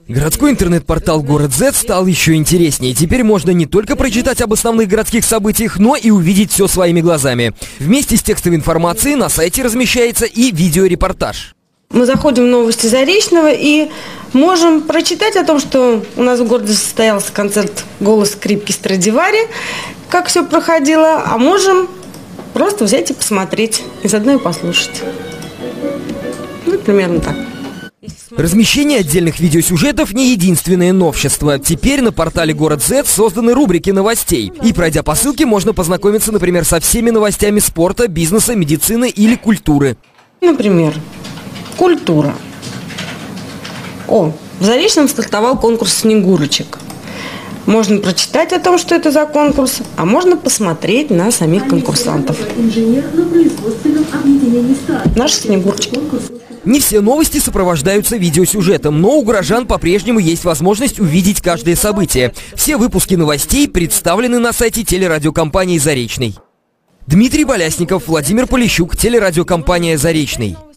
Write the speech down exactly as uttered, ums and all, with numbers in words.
Городской интернет-портал Город Зет стал еще интереснее. Теперь можно не только прочитать об основных городских событиях, но и увидеть все своими глазами. Вместе с текстовой информацией на сайте размещается и видеорепортаж. Мы заходим в новости Заречного и можем прочитать о том, что у нас в городе состоялся концерт «Голос скрипки Страдивари», как все проходило, а можем просто взять и посмотреть, и заодно и послушать. Ну, примерно так. Размещение отдельных видеосюжетов не единственное новшество. Теперь на портале Город Зет созданы рубрики новостей. И пройдя по ссылке, можно познакомиться, например, со всеми новостями спорта, бизнеса, медицины или культуры. Например, культура. О, в Заречном стартовал конкурс «Снегурочек». Можно прочитать о том, что это за конкурс, а можно посмотреть на самих конкурсантов. Наши снегурочки. Не все новости сопровождаются видеосюжетом, но у горожан по-прежнему есть возможность увидеть каждое событие. Все выпуски новостей представлены на сайте телерадиокомпании «Заречный». Дмитрий Болясников, Владимир Полищук, телерадиокомпания «Заречный».